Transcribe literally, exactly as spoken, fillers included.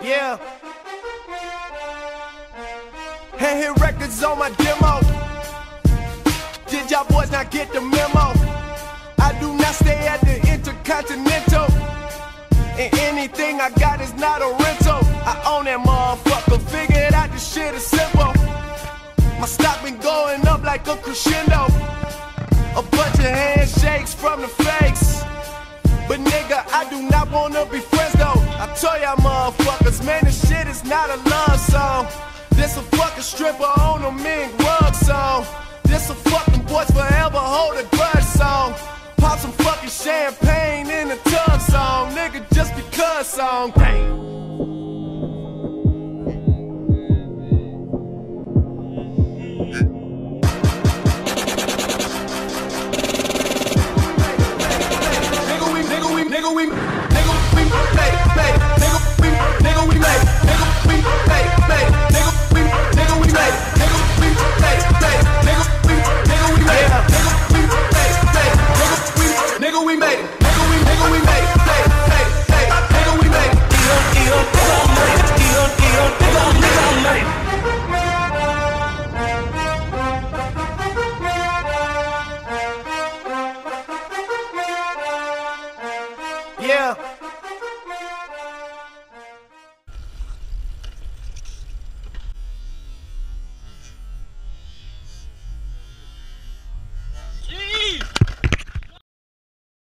Yeah. Hand hit records on my demo. Did y'all boys not get the memo? I do not stay at the Intercontinental, and anything I got is not a rental. I own that motherfucker, figured out this shit is simple. My stock been going up like a crescendo. A bunch of handshakes from the fakes, but nigga, I do not wanna be friends though. I told y'all motherfuckers, man, this shit is not a love song. This a fucking stripper on a mink rug song. This a fucking boys forever hold a grudge song. Pop some fucking champagne in a tub song. Nigga, just because song. Damn. Nigga, we, nigga, we, nigga, we